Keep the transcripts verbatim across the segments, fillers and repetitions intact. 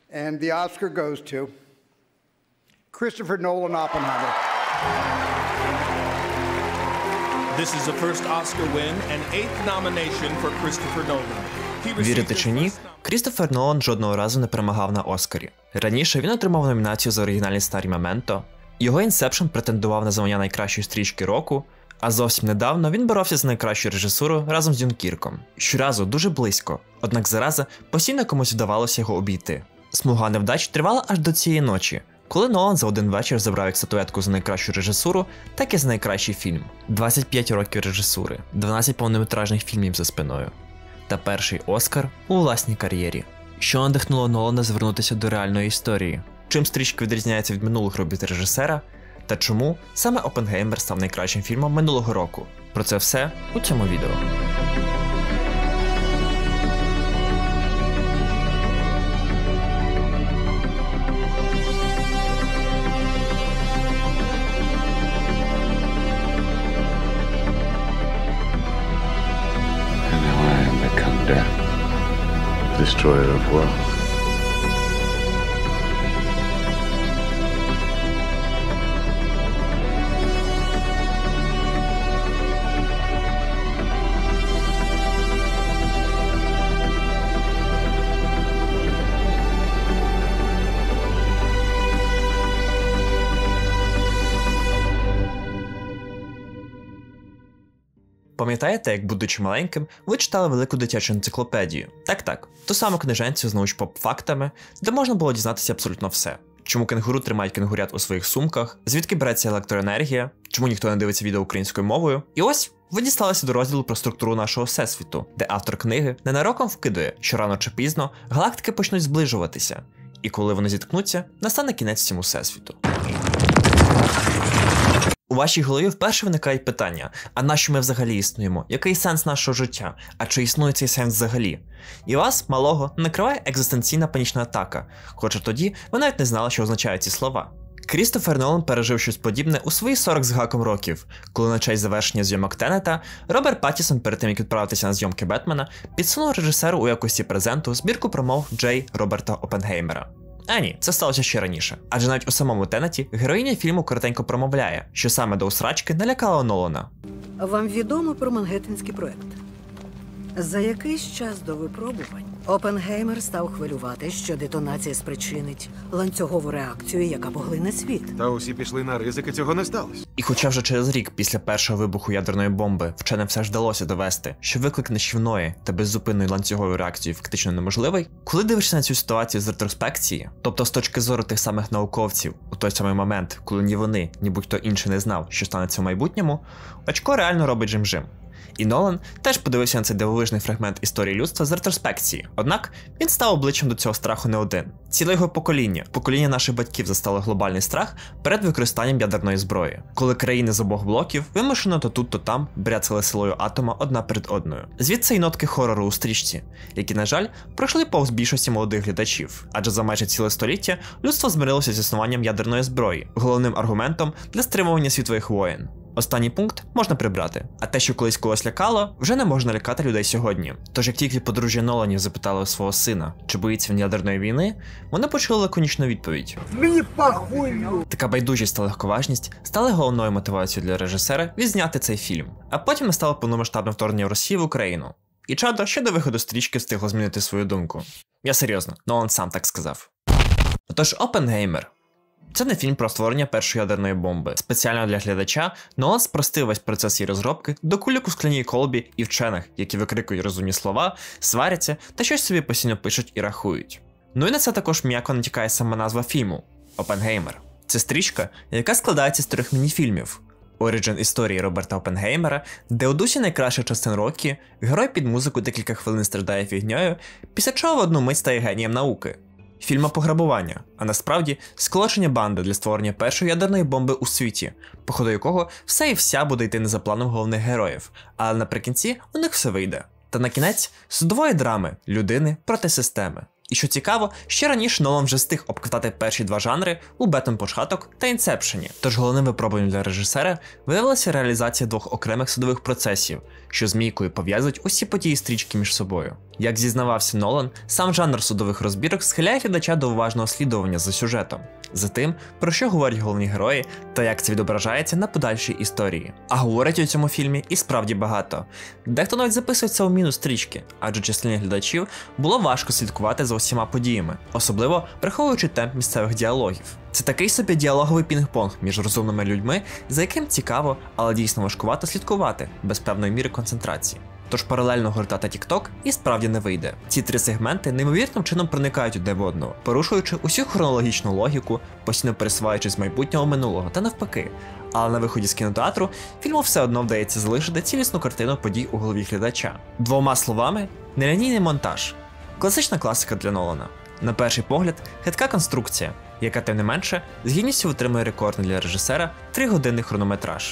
And the Oscar goes to Christopher Nolan Oppenheimer. This is the first Oscar win and eighth nomination for Christopher Nolan. Вірите чи ні, Крістофер Нолан жодного разу не перемагав на Оскарі. Раніше він отримав номінацію за оригінальний старий «Мементо», його «Інсепшн» претендував на звання найкращої стрічки року, а зовсім недавно він боровся за найкращу режисуру разом з Дюнкірком. Щоразу дуже близько, однак зараза постійно комусь вдавалося його обійти. Смуга невдач тривала аж до цієї ночі, коли Нолан за один вечір забрав як статуетку за найкращу режисуру, так і за найкращий фільм. двадцять п'ять років режисури, дванадцять повнометражних фільмів за спиною. Та перший Оскар у власній кар'єрі. Що надихнуло Нолана звернутися до реальної історії? Чим стрічка відрізняється від минулих робіт режисера? Та чому саме «Оппенгеймер» став найкращим фільмом минулого року? Про це все у цьому відео. Destroyer of worlds. Пам'ятаєте, як, будучи маленьким, ви читали велику дитячу енциклопедію? Так-так, ту саму книженцю з научпоп-фактами, де можна було дізнатися абсолютно все. Чому кенгуру тримають кенгурят у своїх сумках, звідки береться електроенергія, чому ніхто не дивиться відео українською мовою. І ось ви дісталися до розділу про структуру нашого всесвіту, де автор книги ненароком вкидує, що рано чи пізно галактики почнуть зближуватися. І коли вони зіткнуться, настане кінець цьому всесвіту. У вашій голові вперше виникають питання, а нащо ми взагалі існуємо? Який сенс нашого життя? А чи існує цей сенс взагалі? І вас, малого, накриває екзистенційна панічна атака, хоча тоді ви навіть не знали, що означають ці слова. Крістофер Нолан пережив щось подібне у свої сорок з гаком років, коли на честь завершення зйомок Тенета Роберт Паттінсон перед тим, як відправитися на зйомки Бетмена, підсунув режисеру у якості презенту збірку промов Джей Роберта Оппенгеймера. А ні, це сталося ще раніше. Адже навіть у самому Тенеті героїня фільму коротенько промовляє, що саме до усрачки налякала Нолана. Вам відомо про Мангеттенський проект? За якийсь час до випробувань Оппенгеймер став хвилювати, що детонація спричинить ланцюгову реакцію, яка поглине світ. Та усі пішли на ризики, цього не сталося. І хоча вже через рік після першого вибуху ядерної бомби вченим все ж вдалося довести, що виклик нищівної та беззупинної ланцюгової реакції фактично неможливий, коли дивишся на цю ситуацію з ретроспекції, тобто з точки зору тих самих науковців, у той самий момент, коли ні вони, ні будь-хто інший не знав, що станеться в майбутньому, очко реально робить жим-жим. І Нолан теж подивився на цей дивовижний фрагмент історії людства з ретроспекції. Однак він став обличчям до цього страху не один. Ціле його покоління, покоління наших батьків застало глобальний страх перед використанням ядерної зброї, коли країни з обох блоків вимушено то тут, то там бряцали силою атома одна перед одною. Звідси й нотки хорору у стрічці, які, на жаль, пройшли повз більшості молодих глядачів, адже за майже ціле століття людство змирилося з існуванням ядерної зброї, головним аргументом для стримування світових воєн. Останній пункт можна прибрати, а те, що колись когось лякало, вже не можна лякати людей сьогодні. Тож як тільки подружжя Ноланів запитали у свого сина, чи боїться він ядерної війни, вони почули лаконічну відповідь. Мені похуй! Така байдужість та легковажність стали головною мотивацією для режисера відзняти цей фільм, а потім настало повномасштабне вторгнення Росії в Україну. І Чадо ще до виходу стрічки встигло змінити свою думку. Я серйозно, Нолан сам так сказав. Отож, Оппенгеймер. Це не фільм про створення першої ядерної бомби. Спеціально для глядача Нолан спростив весь процес її розробки до кульок у скляній колбі і вчених, які викрикують розумні слова, сваряться та щось собі постійно пишуть і рахують. Ну і на це також м'яко натякає сама назва фільму – «Оппенгеймер». Це стрічка, яка складається з трьох мініфільмів. Оріджин історії Роберта Оппенгеймера, де у дусі найкращих частин роки герой під музику декілька хвилин страждає фігньою, після чого в одну мить стає генієм науки. Фільма пограбування, а насправді сколочення банди для створення першої ядерної бомби у світі, по ходу якого все і вся буде йти не за планом головних героїв, але наприкінці у них все вийде. Та на кінець судової драми людини проти системи. І що цікаво, ще раніше Нолан вже встиг обкатати перші два жанри у «Бетмен початок» та «Інсепшені». Тож головним випробуванням для режисера виявилася реалізація двох окремих судових процесів, що змійкою пов'язують усі події стрічки між собою. Як зізнавався Нолан, сам жанр судових розбірок схиляє глядача до уважного слідування за сюжетом, за тим, про що говорять головні герої та як це відображається на подальшій історії. А говорять у цьому фільмі і справді багато. Дехто навіть записується у мінус стрічки, адже численні глядачів було важко слідкувати за усіма подіями, особливо враховуючи темп місцевих діалогів. Це такий собі діалоговий пінг-понг між розумними людьми, за яким цікаво, але дійсно важкувато слідкувати, без певної міри концентрації. Тож паралельно гортати TikTok і справді не вийде. Ці три сегменти неймовірним чином проникають одне в одного, порушуючи усю хронологічну логіку, постійно пересуваючись з майбутнього минулого та навпаки. Але на виході з кінотеатру фільму все одно вдається залишити цілісну картину подій у голові глядача. Двома словами, нелінійний монтаж. Класична класика для Нолана. На перший погляд, хитка конструкція, яка тим не менше з гідністю витримує рекордний для режисера тригодинний хронометраж.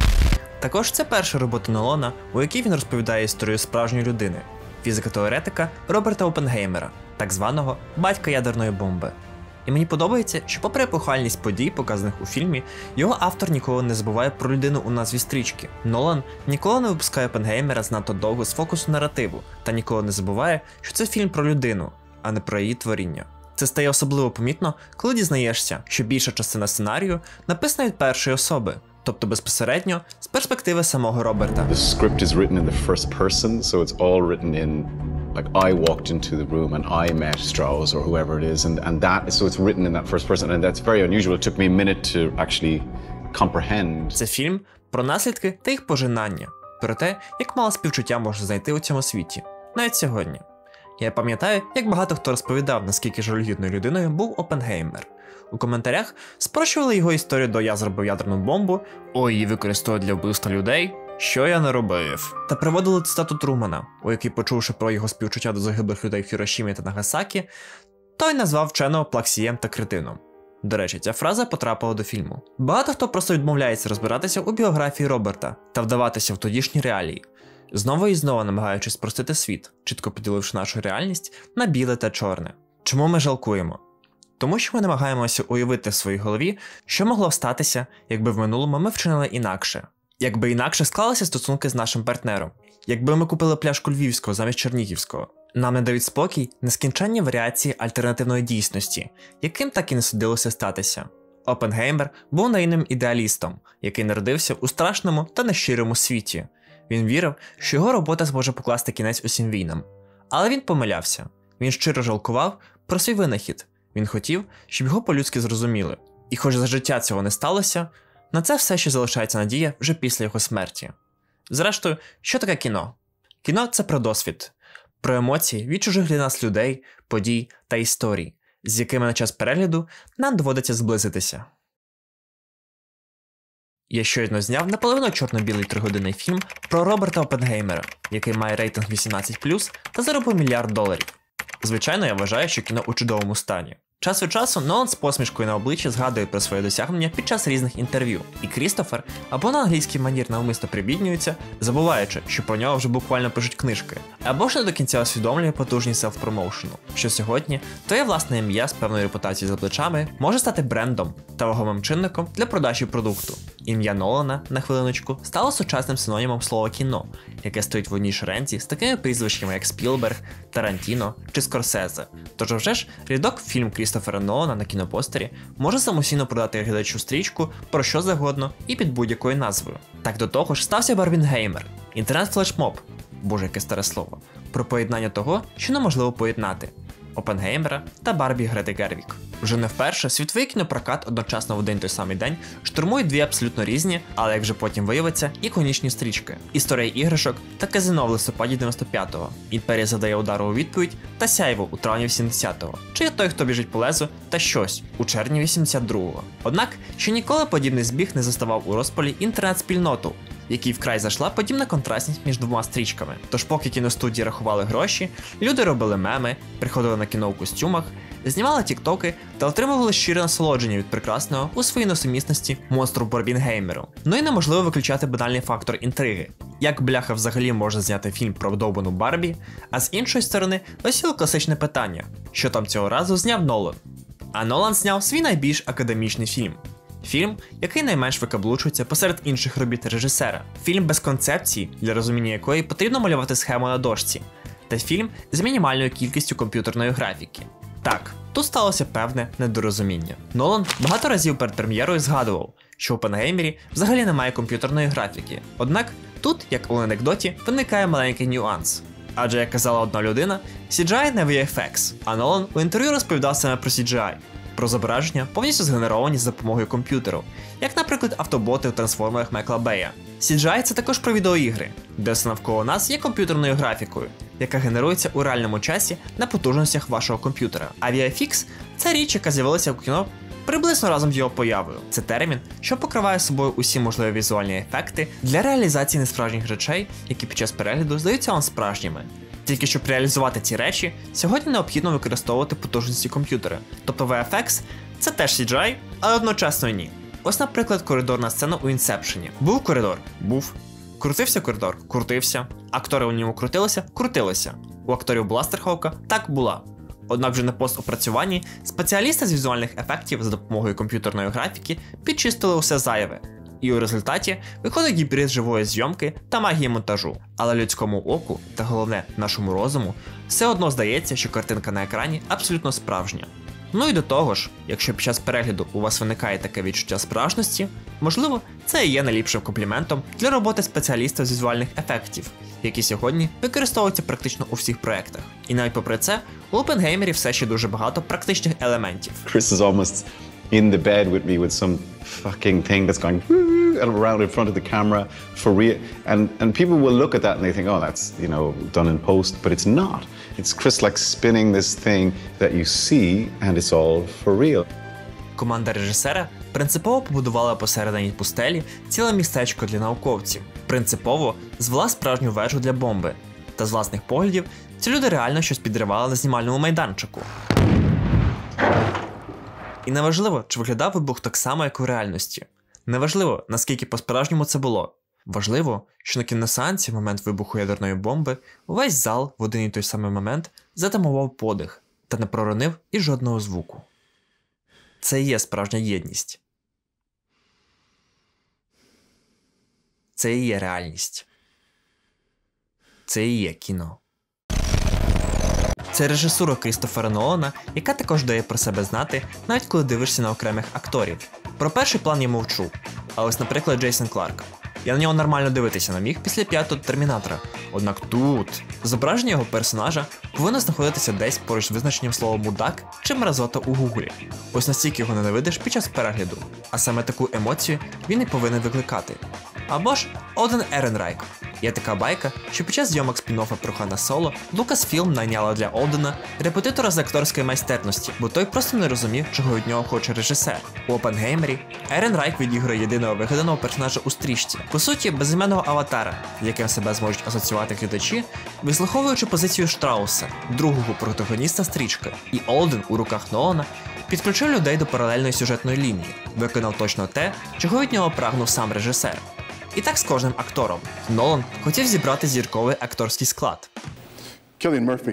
Також це перша робота Нолана, у якій він розповідає історію справжньої людини – фізика-теоретика Роберта Оппенгеймера, так званого батька ядерної бомби. І мені подобається, що попри епохальність подій, показаних у фільмі, його автор ніколи не забуває про людину у назві стрічки. Нолан ніколи не випускає Оппенгеймера занадто довго з фокусу наративу, та ніколи не забуває, що це фільм про людину, а не про її творіння. Це стає особливо помітно, коли дізнаєшся, що більша частина сценарію написана від першої особи, тобто безпосередньо з перспективи самого Роберта. The script is written in the first person, so it's all written in, like, I walked into the room and I met Strauss or whoever it is, and, and that, so it's written in that first person, and that's very unusual. It took me a minute to actually comprehend. Це фільм про наслідки та їх пожинання, про те, як мало співчуття можна знайти у цьому світі, навіть сьогодні. Я пам'ятаю, як багато хто розповідав, наскільки жалюгідною людиною був Оппенгеймер. У коментарях спрощували його історію до «я зробив ядерну бомбу», «ой, її використовують для вбивства людей», «що я не робив». Та приводили цитату Трумана, у якій, почувши про його співчуття до загиблих людей в Хірошімі та Нагасакі, той назвав вченого плаксієм та кретином. До речі, ця фраза потрапила до фільму. Багато хто просто відмовляється розбиратися у біографії Роберта та вдаватися в тодішні реалії, знову і знову намагаючись спростити світ, чітко поділивши нашу реальність на біле та чорне. Чому ми жалкуємо? Тому що ми намагаємося уявити в своїй голові, що могло статися, якби в минулому ми вчинили інакше. Якби інакше склалися стосунки з нашим партнером. Якби ми купили пляшку львівського замість чернігівського. Нам не дають спокій нескінченні варіації альтернативної дійсності, яким так і не судилося статися. Оппенгеймер був наївним ідеалістом, який народився у страшному та нещирому світі. Він вірив, що його робота зможе покласти кінець усім війнам. Але він помилявся. Він щиро жалкував про свій винахід. Він хотів, щоб його по-людськи зрозуміли. І хоч за життя цього не сталося, на це все ще залишається надія вже після його смерті. Зрештою, що таке кіно? Кіно – це про досвід. Про емоції від чужих для нас людей, подій та історій, з якими на час перегляду нам доводиться зблизитися. Я щойно зняв наполовину чорно-білий тригодинний фільм про Роберта Оппенгеймера, який має рейтинг вісімнадцять плюс та заробив мільярд доларів. Звичайно, я вважаю, що кіно у чудовому стані. Час від часу Нолан з посмішкою на обличчі згадує про своє досягнення під час різних інтерв'ю, і Крістофер або на англійський манір навмисно прибіднюється, забуваючи, що про нього вже буквально пишуть книжки, або ж не до кінця усвідомлює потужність селф-промоушену, що сьогодні твоє власне ім'я з певною репутацією за плечами може стати брендом та вагомим чинником для продажі продукту. Ім'я Нолана, на хвилиночку, стало сучасним синонімом слова кіно, яке стоїть в одній шеренці з такими прізвищами, як Спілберг, Тарантіно чи Скорсезе. Тож вже ж рядок фільм Крістофера Нолана на кінопостері може самостійно продати глядачу стрічку про що завгодно і під будь-якою назвою. Так до того ж стався Барбінгеймер, інтернет-флешмоб, боже яке старе слово, про поєднання того, що неможливо поєднати – Оппенгеймера та Барбі Грети Гервіг. Вже не вперше світовий кінопрокат одночасно в один той самий день штурмують дві абсолютно різні, але як вже потім виявиться, іконічні стрічки. Історія іграшок та казино в листопаді дев'яносто п'ятого, Імперія завдає удару у відповідь та Сяйво у травні вісімдесятого, чи є той, хто біжить по лезу, та щось у червні вісімдесят другого. Однак, ще ніколи подібний збіг не заставав у розпалі інтернет-спільноту, який вкрай зайшла подібна контрастність між двома стрічками. Тож поки кіностудії рахували гроші, люди робили меми, приходили на кіно у костюмах, знімали тіктоки та отримували щире насолодження від прекрасного у своїй несумісності монстру Барбінгеймеру. Ну і неможливо виключати банальний фактор інтриги. Як бляха взагалі можна зняти фільм про вдовбану Барбі, а з іншої сторони висіло класичне питання, що там цього разу зняв Нолан. А Нолан зняв свій найбільш академічний фільм. Фільм, який найменш викаблучується посеред інших робіт режисера. Фільм без концепції, для розуміння якої потрібно малювати схему на дошці. та фільм з мінімальною кількістю комп'ютерної графіки. Так, тут сталося певне недорозуміння. Нолан багато разів перед прем'єрою згадував, що в Опенгеймері взагалі немає комп'ютерної графіки. Однак тут, як у анекдоті, виникає маленький нюанс. Адже, як казала одна людина, сі джі ай не ві еф екс, а Нолан у інтерв'ю розповідав саме про сі джі ай. Про зображення, повністю згенеровані за допомогою комп'ютеру, як, наприклад, автоботи в трансформерах Майкла Бея. сі джі ай – це також про відеоігри, де все навколо нас є комп'ютерною графікою, яка генерується у реальному часі на потужностях вашого комп'ютера. А ві еф ікс – це річ, яка з'явилася в кіно приблизно разом з його появою. Це термін, що покриває собою усі можливі візуальні ефекти для реалізації несправжніх речей, які під час перегляду здаються вам справжніми. Тільки щоб реалізувати ці речі, сьогодні необхідно використовувати потужності комп'ютера. Тобто ві еф екс – це теж сі джі ай, але одночасно і ні. Ось, наприклад, коридорна сцена у Інсепшені. Був коридор? Був. Крутився коридор? Крутився. Актори у ньому крутилися? Крутилися. У акторів була страховка? Так, була. Однак вже на постопрацюванні спеціалісти з візуальних ефектів за допомогою комп'ютерної графіки підчистили усе зайве. І у результаті виходить гібрид живої зйомки та магії монтажу. Але людському оку, та головне нашому розуму, все одно здається, що картинка на екрані абсолютно справжня. Ну і до того ж, якщо під час перегляду у вас виникає таке відчуття справжності, можливо, це і є найліпшим компліментом для роботи спеціалістів з візуальних ефектів, які сьогодні використовуються практично у всих проєктах. І навіть попри це, у Опенгеймері все ще дуже багато практичних елементів. Chris is almost in the bed with me with some fucking thing that's going around in front of the camera for real. And, and people will look at that and they think, oh, that's, you know, done in post, but it's not. It's Chris like spinning this thing that you see and it's all for real. Команда режисера принципово побудувала посередині пустелі ціле містечко для науковців. Принципово звела справжню вежу для бомби. Та з власних поглядів ці люди реально щось підривали на знімальному майданчику. І неважливо, чи виглядав вибух так само, як у реальності. Неважливо, наскільки по-справжньому це було. Важливо, що на кіносеансі в момент вибуху ядерної бомби увесь зал в один і той самий момент затамував подих та не проронив і жодного звуку. Це і є справжня єдність. Це і є реальність. Це і є кіно. Це режисура Крістофера Нолана, яка також дає про себе знати, навіть коли дивишся на окремих акторів. Про перший план я мовчу, а ось, наприклад, Джейсон Кларк. Я на нього нормально дивитися не міг після п'ятого Термінатора. Однак тут зображення його персонажа повинно знаходитися десь поруч з визначенням слова «мудак» чи «мразота» у гуглі. Ось настільки його ненавидиш під час перегляду, а саме таку емоцію він і повинен викликати. Або ж Оден Еренрайк. Є така байка, що під час зйомок спін-оффа про Хана Соло Lucasfilm найняла для Олдена репетитора з акторської майстерності, бо той просто не розумів, чого від нього хоче режисер. У Опенгеймері Еренрайк відігрує єдиного вигаданого персонажа у стрічці, по суті, безіменного аватара, з яким себе зможуть асоціювати глядачі, вислуховуючи позицію Штрауса, другого протагоніста стрічки. І Олден у руках Нолана підключив людей до паралельної сюжетної лінії, виконав точно те, чого від нього прагнув сам режисер. І так з кожним актором. Нолан хотів зібрати зірковий акторський склад. Cillian Murphy.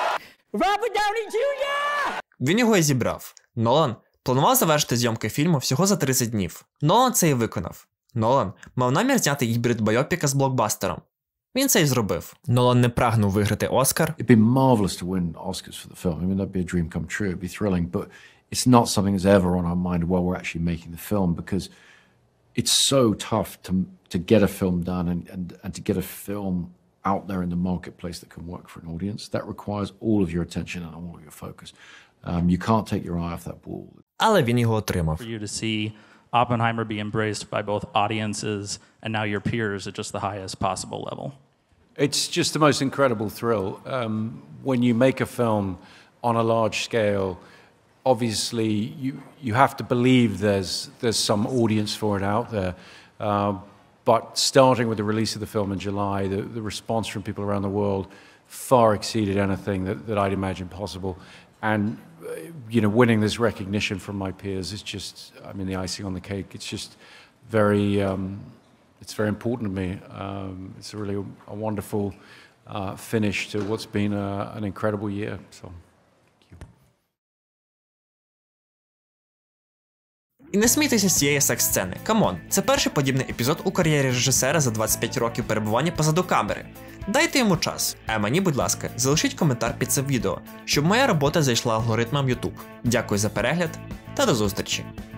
Robert Downey джуніор! Він його і зібрав. Нолан планував завершити зйомки фільму всього за тридцять днів. Нолан це і виконав. Нолан мав намір зняти гібрид байопіка з блокбастером. Він це і зробив. Нолан не прагнув виграти Оскар. It'd be marvelous to win Oscars for the film. I mean, that'd be a dream come true. It'd be thrilling, but it's not something that's ever on our mind while we're actually making the film, because it's so tough to to get a film done and, and, and to get a film out there in the marketplace that can work for an audience. That requires all of your attention and all of your focus. Um, you can't take your eye off that ball. Але він його отримав. For you to see Oppenheimer be embraced by both audiences and now your peers at just the highest possible level. It's just the most incredible thrill. Um, when you make a film on a large scale, obviously you you have to believe there's there's some audience for it out there. Uh, but starting with the release of the film in July, the, the response from people around the world far exceeded anything that, that I'd imagined possible. And you know, winning this recognition from my peers is just, I mean, the icing on the cake. It's just very, um, it's very important to me. Um, it's a really a wonderful uh, finish to what's been a, an incredible year. So. І не смійтеся з цієї секс-сцени. Камон, це перший подібний епізод у кар'єрі режисера за двадцять п'ять років перебування позаду камери. Дайте йому час. А мені, будь ласка, залишіть коментар під цим відео, щоб моя робота зайшла алгоритмам YouTube. Дякую за перегляд та до зустрічі!